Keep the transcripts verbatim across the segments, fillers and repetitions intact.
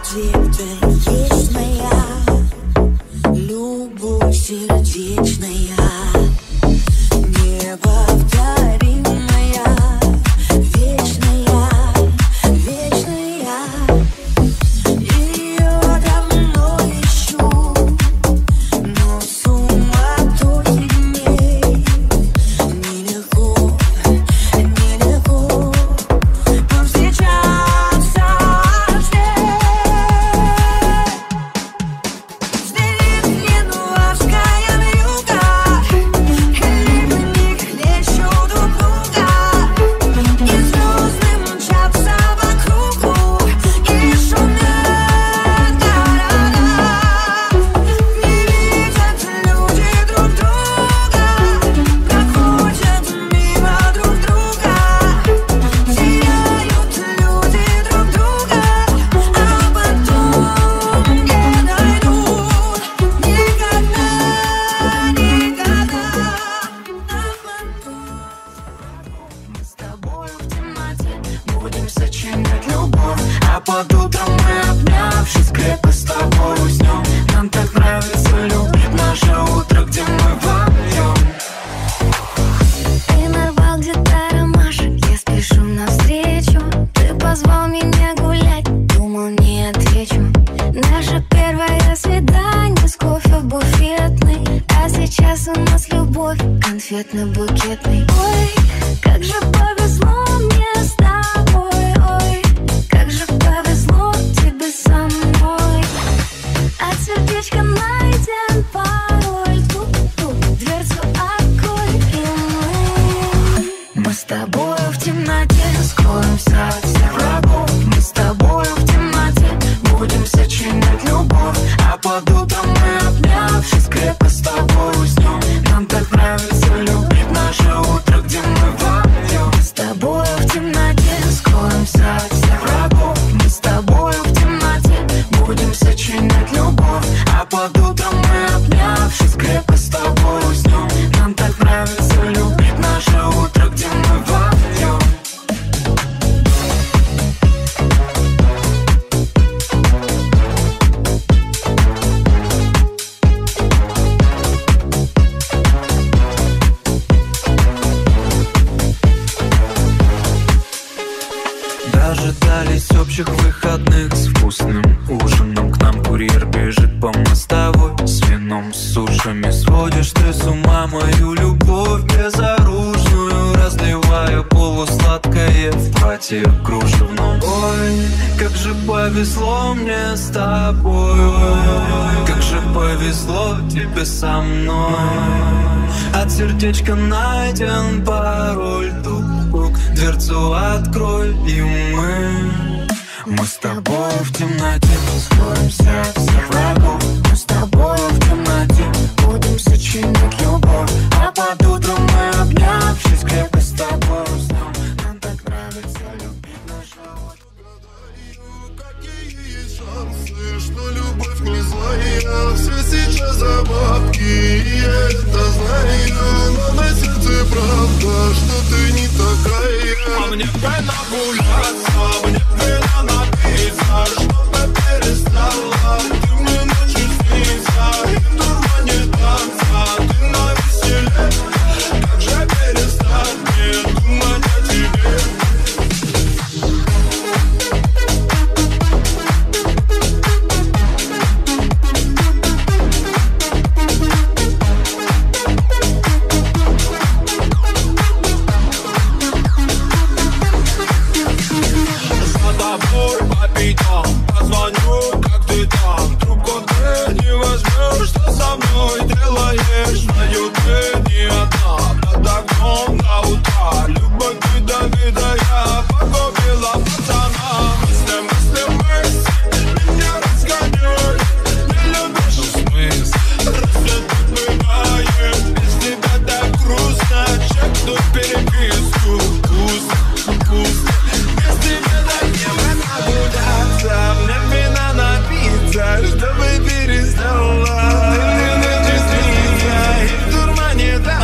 конфетно-букетный. Ой, как же повезло мне с тобой. Ой, как же повезло тебе со мной. От сердечка найден пароль. Тук-тук, дверцу открой, и мы Мы с тобою в темноте скроемся от всех врагов. Мы с тобою в темноте будем сочинять любовь. А под утром мы, обнявшись, крепко с тобой уснем. Нам так нравится любить наше утро, где мы вдвоем. Мы с тобою в темноте скроемся от всех врагов. Мы с тобою в темноте будем сочинять любовь. А под утром мы, обнявшись, крепко с тобой уснем. Нам так нравится любить наше утро, где мы вдвоем. Дожидались общих выходных с вкусным ужином. К нам курьер бежит по мостовой с вином, с сушами. Сводишь ты с ума мою любовь безоружную, разливая полусладкое в платье кружевном. Ой, как же повезло мне с тобой. Ой, как же повезло тебе со мной. От сердечка найден пароль. Тук-тук, дверцу открой, и мы Мы с тобой в темноте скроемся от всех врагов. Мы с тобой в темноте будем сочинять любовь. А под утром мы, обнявшись, крепко с тобой уснем. Нам так нравится любить нашу. Какие есть шансы, что любовь не злая. Все сейчас за бабки, и я это знаю. Но на сердце правда, что ты не такая. А мне пена гуляться, мне пена напиться, чтобы перестала. Ты мне ночью снится, и в тумане танца. Ты навеселе, как же перестать мне думать о тебе. Позвоню, как ты там, трубку ты не возьмешь. Что со мной делаешь? Знаю, ты не одна. Под окном до утра любовь ядовитая погубила пацана. Мысли, мысли, мысли меня разгоняют. Не любишь, в смысле? Разве так бывает? Без тебя так грустно. Чекну переписку. Вкусно, вкусно. Без тебя так не могу гуляться. Мне вина напиться, чтобы перестала. Ты мне ночью снится, и в тумане танца.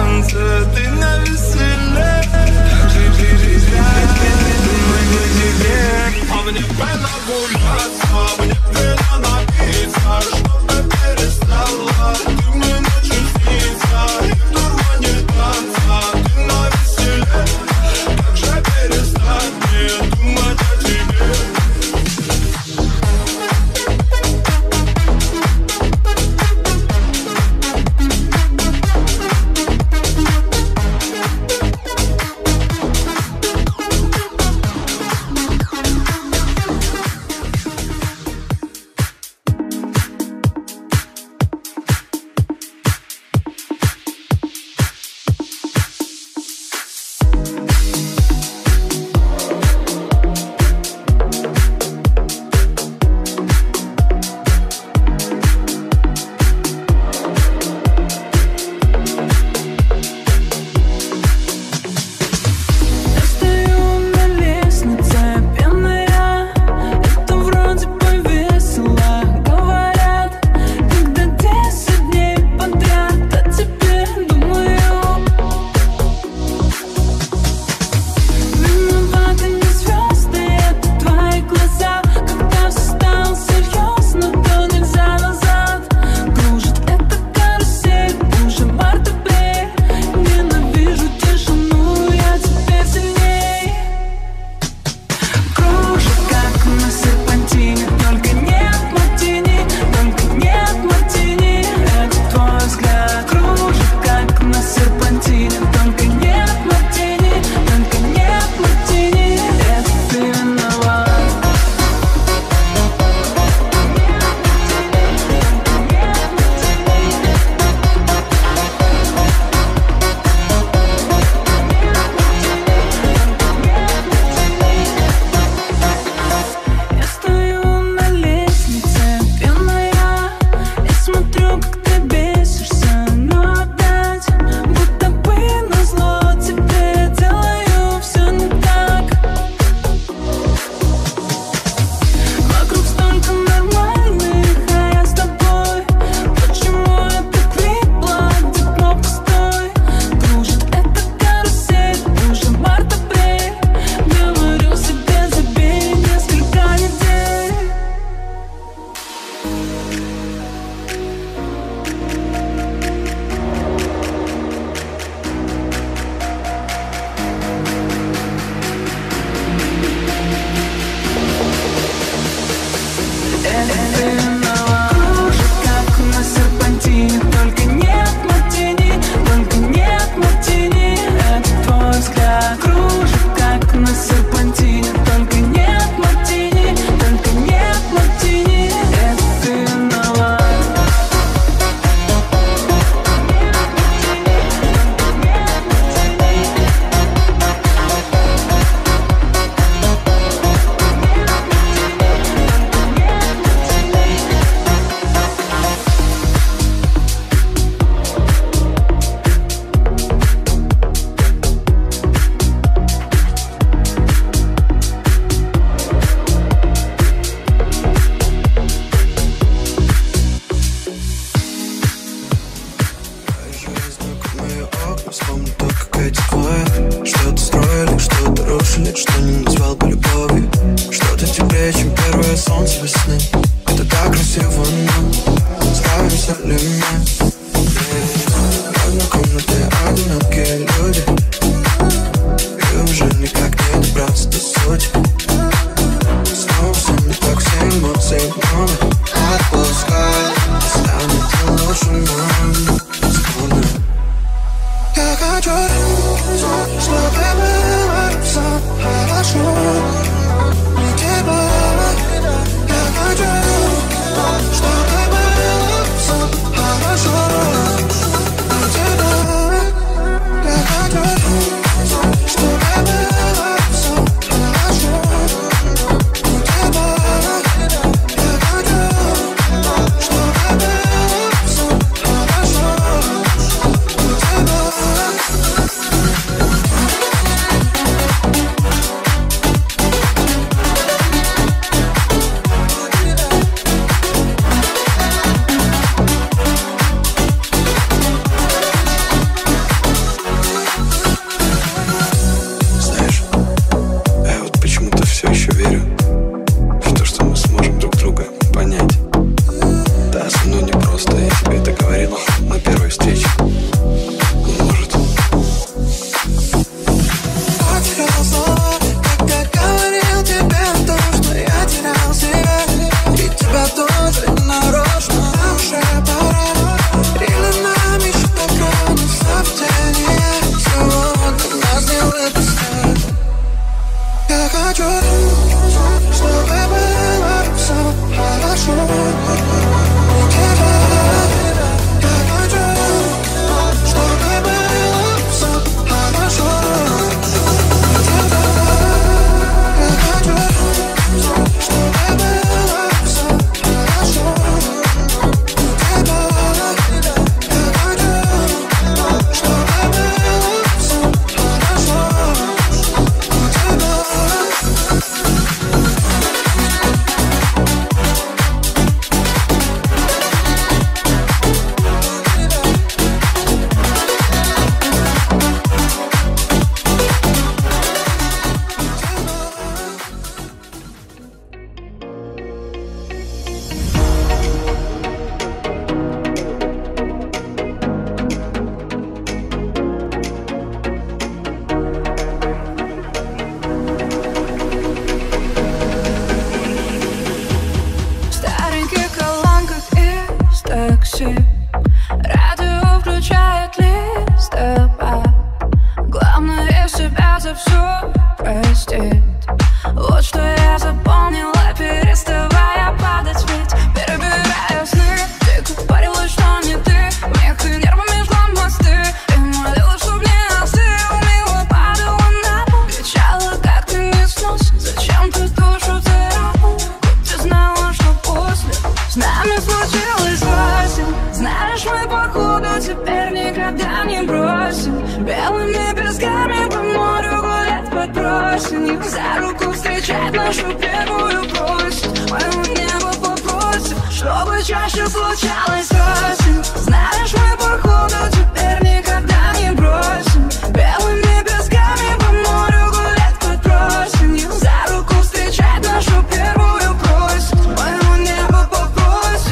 Попросим,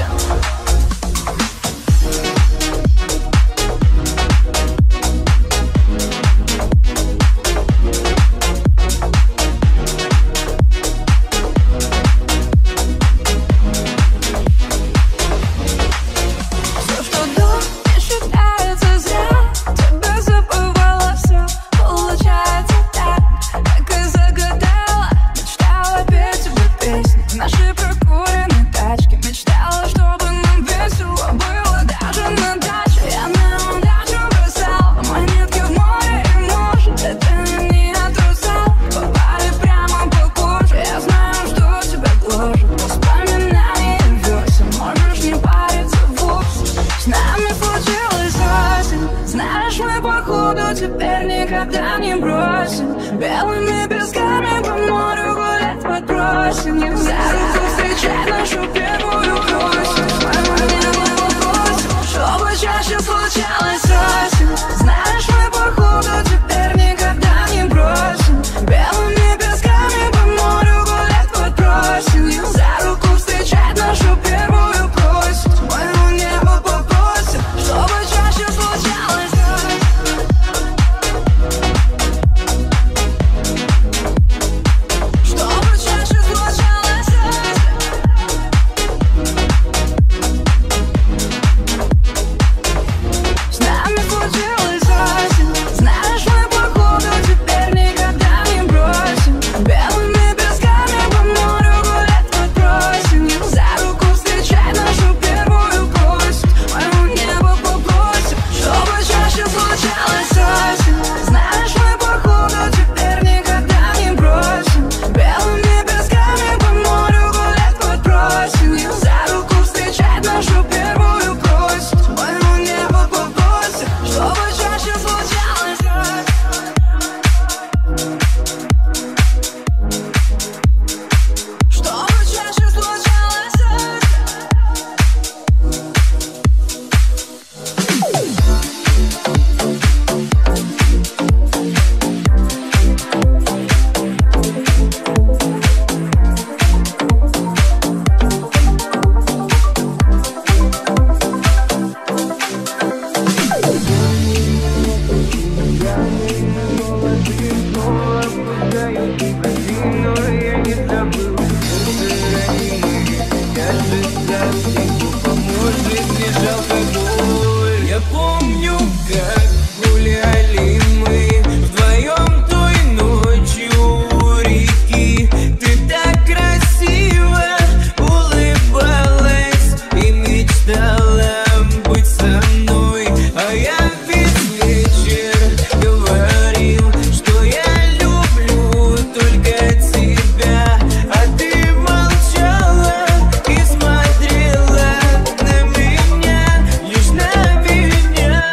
никогда не бросим. Белыми песками по морю гулять под просенью, за руку встречать нашу первую осень. Моему небу попросим, чтобы чаще случалось осень. Знаешь, мы походу теперь никогда не бросим. Белыми песками по морю гулять под просенью, за руку встречать нашу первую просить. Моему небу попросим, чтобы чаще случалось осень. Чтобы чаще случалось осень. С нами случилась осень. Знаешь, мы походу теперь никогда не бросим. Белыми песками по морю гулять под просенью, за руку встречать нашу первую просить. Моему небу попросим, чтобы чаще случалась осень. Знаешь, мы походу теперь никогда не бросим. Белыми песками по морю гулять под просенью, за руку встречать нашу первую просить. Моему небу попросим, чтобы чаще случалось осень. Чтобы чаще случалось осень. Я помню, как гуляли мы вдвоем той ночью у реки. Ты так красиво улыбалась и мечтала быть со мной. А я весь вечер говорил, что я люблю только тебя. А ты молчала и смотрела на меня, лишь на меня.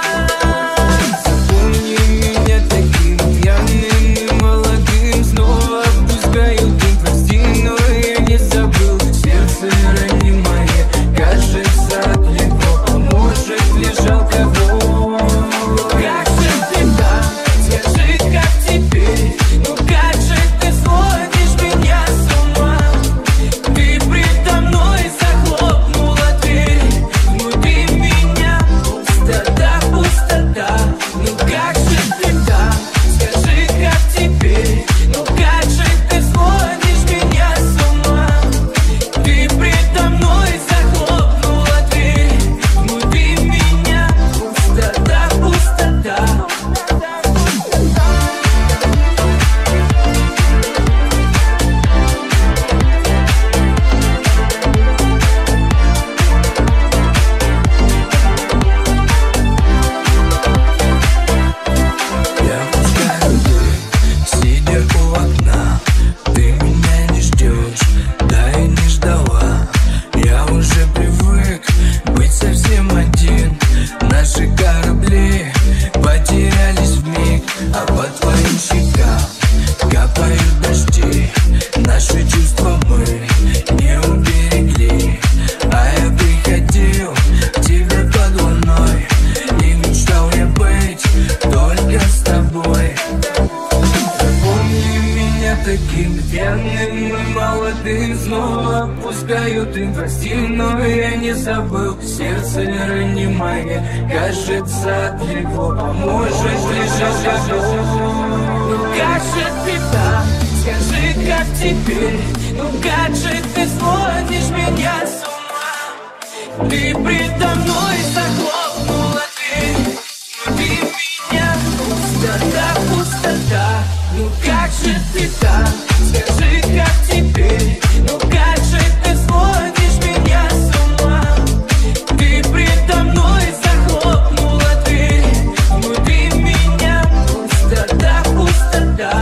Запомни меня таким пьяным и молодым. Снова пускаю дым, прости, но я не забыл. Сердце ранимое, кажется, отлегло. Может, лежал кого? Как же ты там? Скажи, как теперь? Ну как же ты сводишь меня с ума? Ты предо мной захлопнула дверь. Внутри меня пустота, пустота. Ну как же ты там? Скажи, как теперь? Ну как же ты сводишь меня с ума? Ты предо мной захлопнула дверь. Внутри меня пустота, пустота. Я пускаю дым, сидя у окна. Ты меня не ждешь, да и не ждала. Я уже привык быть совсем один. Наши корабли потерялись вмиг, а по твоим щекам капают дожди. Наши чувства мы не уберегли. А я приходил к тебе под луной и мечтал я быть только с тобой. Запомни меня таким пьяным и молодым. Снова пускаю дым, прости, но я не забыл. Сердце ранимое, кажется, отлегло. Поможет, лежал готов. Ну как же ты там? Скажи, как теперь? Ну как же ты сводишь меня с ума? Ты предо мной захлопнула дверь. Внутри меня пустота, пустота. Ну как же ты там? Скажи, как теперь? Ну как же ты сводишь меня с ума? Ты предо мной захлопнула дверь. Внутри меня пустота, пустота.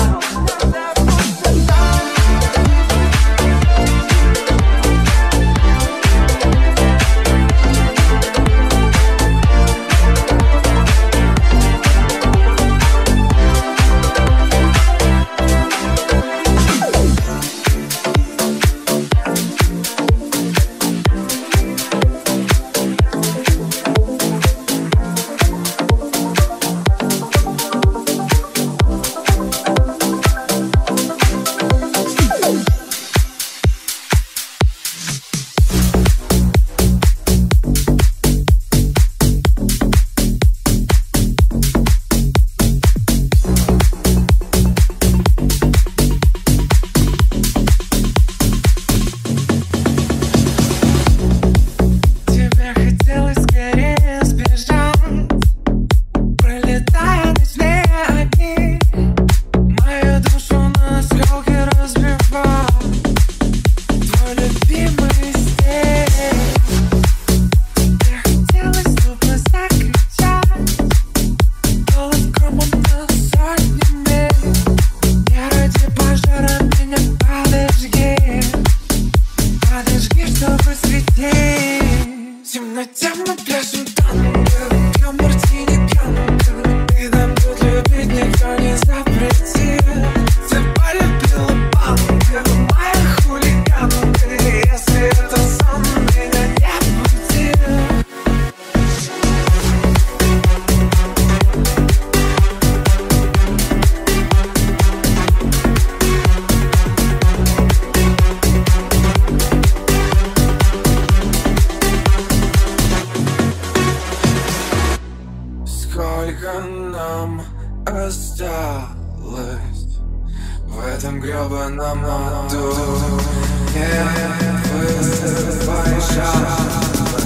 осталось в этом грёбаном аду. Я высыпаю шаг,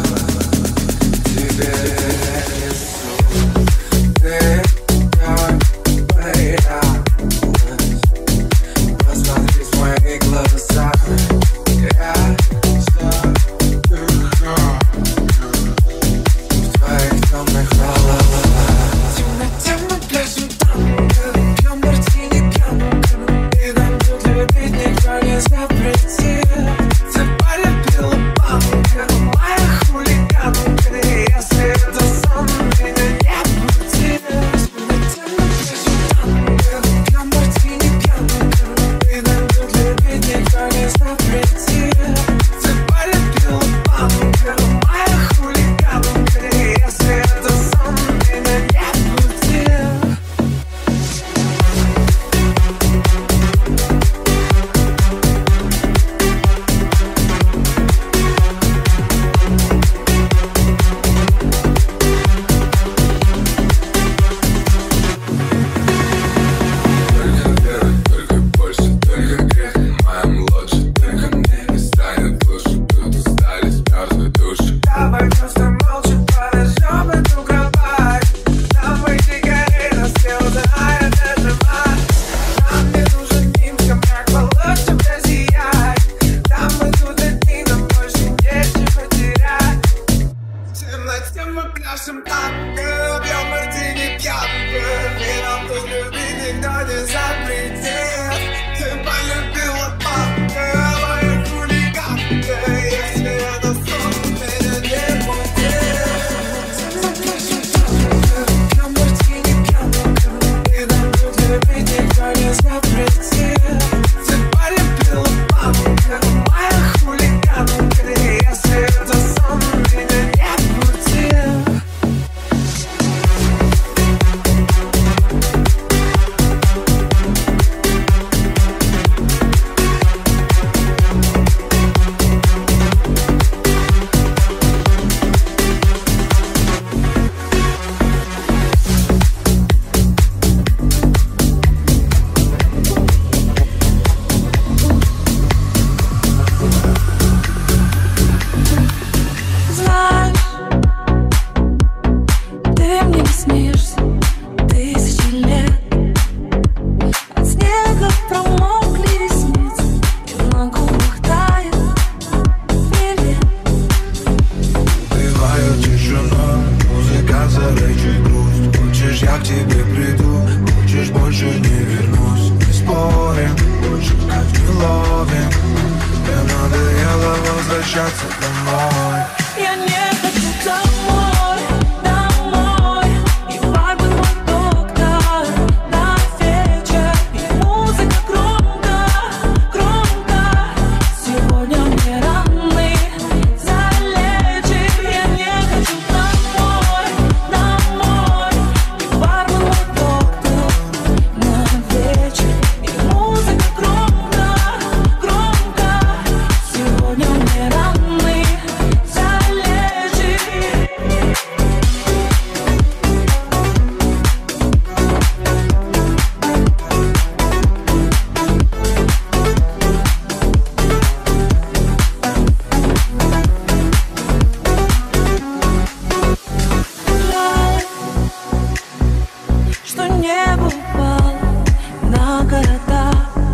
тебе несу. Ты как боялась, посмотри в мои глаза. Я задыхаю в твоих темных волосах. Темноте мы пляшем танго, пьем мартини пьянко, и нам тут любить никто не запретил. Ты полюбила панка, моя хулиганка, если это сон, меня не будет. Темноте мы пляшем танго, пьем мартини пьянко, и нам тут любить никто не запретил. Ты полюбила панка, моя хулиганка, если это сон, меня не будет. Только вера, только больше, только грех. Моим лучше, только мне не станет лучше. Тут остались мертвые души. Давай просто молча подождем эту кровать. Нам выйти горит, нас все узнает эта мать. Нам не нужен нимф, как получше просиять. Там мы тут одни, нам больше нечего терять. В темноте мы пляшем танго, пьем мартини пьянко, и нам тут любить никто не запретит. Ты полюбила панка, моя хулиганка, если это сон, меня не будет. Мы пляшем танго, пьем мартини пьянко, и нам тут любить никто не запретит. Ты полюбила панка, моя хулиганка, если это сон, меня не будет. Знаешь, ты мне снишься тысячи лет. От снега промокли ресницы, и на губах тает привет. Убиваю тишину, музыка залечит грусть. Хочешь, я к тебе приду, хочешь, больше не вернусь. Не спорим, больше как не ловим. Мне надоело возвращаться домой. Я не хочу домой, домой. И бармен мой доктор на вечер, и музыка громко, громко. Сегодня мне раны залечит. Я не хочу домой, домой. И бармен мой доктор на вечер, и музыка громко, громко. Сегодня мне раны залечит. Жаль, что небо упало на города.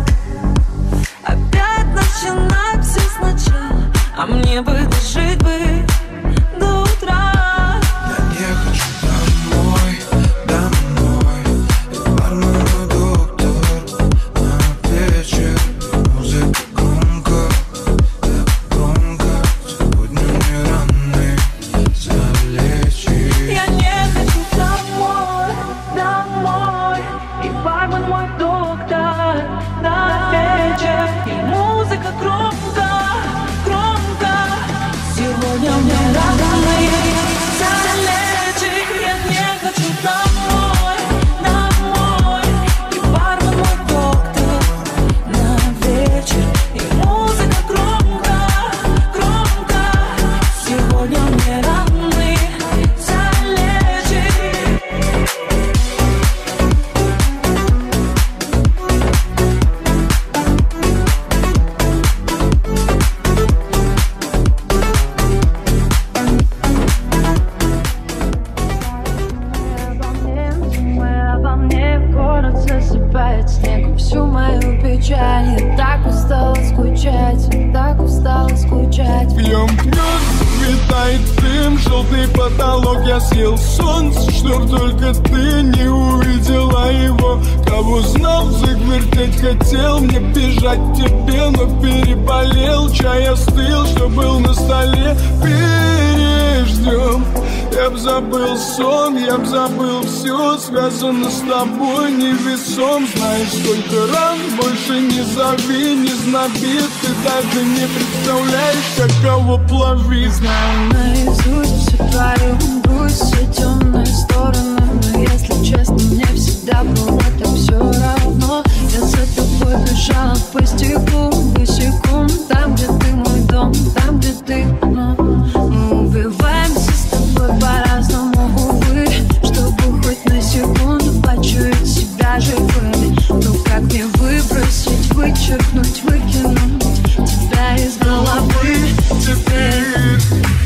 Опять начинать все сначала, а мне бы дожить бы до утра. Я не хочу домой, домой. И бармен мой доктор на вечер. Музыка громко, так громко. Сегодня мне раны залечит. Я не хочу домой, домой. И бармен мой доктор на вечер, и музыка громко, громко. Сегодня мне раны залечит. Я не хочу домой, домой. И бармен мой доктор на вечер, и музыка громко, громко. Сегодня мне раны залечит. желтый потолок. Я съел солнце, чтоб только ты не увидела его. Кого знал, завертеть хотел, мне бежать к тебе, но переболел. Чай остыл, что был на столе, переждем. Я б забыл сон, я б забыл все, связано с тобой невесом. Знаешь, сколько ран, больше не зови, не знаби. Ты даже не представляешь, каково плавить. Знаю наизусть всю твою грусть, все темные стороны. Но если честно, мне всегда было так все равно. Я за тобой бежала по стеклу, босиком. Там, где ты мой дом, там, где ты, ну, мы убиваемся с тобой по-разному, увы, чтобы хоть на секунду почуять себя живыми. Ну как мне выбросить, вычеркнуть, выкинуть тебя из головы теперь?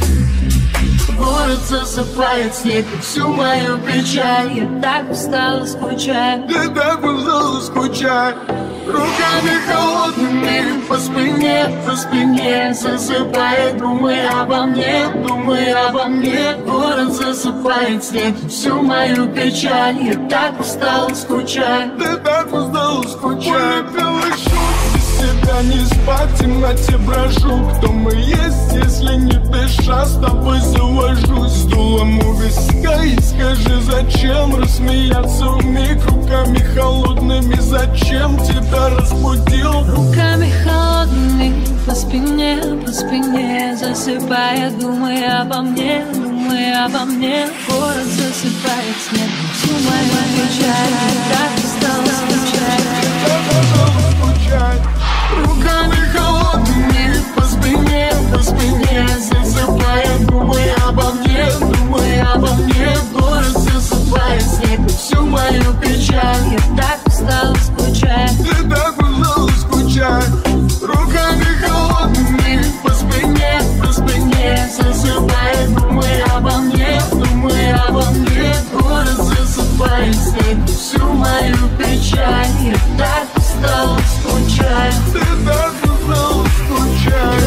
Город засыпает снег и всю мою печаль. Я так устала скучать, Я так устал скучать. руками холодными по спине, по спине засыпает, думай обо мне, думай обо мне. Город засыпает снег и всю мою печаль. Я так устала скучать. Ты так устал скучать. Белый шут, без себя не спать, в темноте брожу. Кто мы есть, если не дыша, с тобой завожусь. С дулом у виска и скажи, зачем рассмеяться вмиг руками холодными? Зачем тебя разбудил? Руками холодными по спине, по спине засыпая, думай обо мне, думай обо мне. Город засыпает снег, всю мою печаль. Я так устала скучать. Руками холодными по спине, по спине засыпая, думай обо мне, думай обо мне. Город засыпает снег, всю мою печаль. Я так устала скучать. Ты так устал скучать. Руками холодными по спине, по спине засыпая, думай обо мне, думай обо мне. Город засыпает снег, всю мою печаль. Я так устала скучать. Ты так устал скучать.